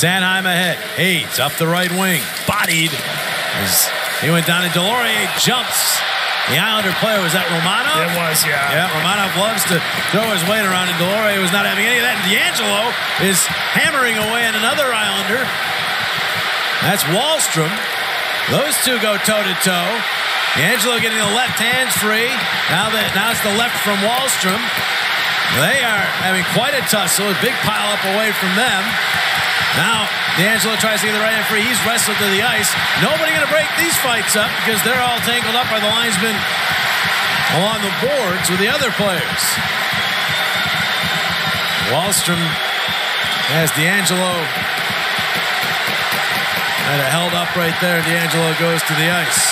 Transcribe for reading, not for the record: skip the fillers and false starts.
Sanheim ahead. Hayes up the right wing. Bodied. As he went down and Delorier jumps. The Islander player, was that Romonov? It was, yeah. Yeah, Romonov loves to throw his weight around, and Delorier was not having any of that. And DeAngelo is hammering away at another Islander. That's Wahlstrom. Those two go toe-to-toe. DeAngelo getting the left hands free. Now it's the left from Wahlstrom. They are having quite a tussle. A big pile up away from them. Now, DeAngelo tries to get the right hand free. He's wrestled to the ice. Nobody going to break these fights up because they're all tangled up by the linesmen along the boards with the other players. Wahlstrom has DeAngelo held up right there. DeAngelo goes to the ice.